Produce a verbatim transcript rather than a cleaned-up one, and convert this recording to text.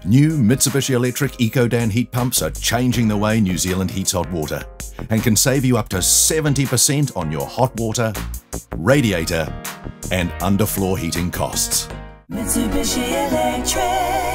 New Mitsubishi Electric Ecodan heat pumps are changing the way New Zealand heats hot water and can save you up to seventy percent on your hot water, radiator and underfloor heating costs. Mitsubishi Electric.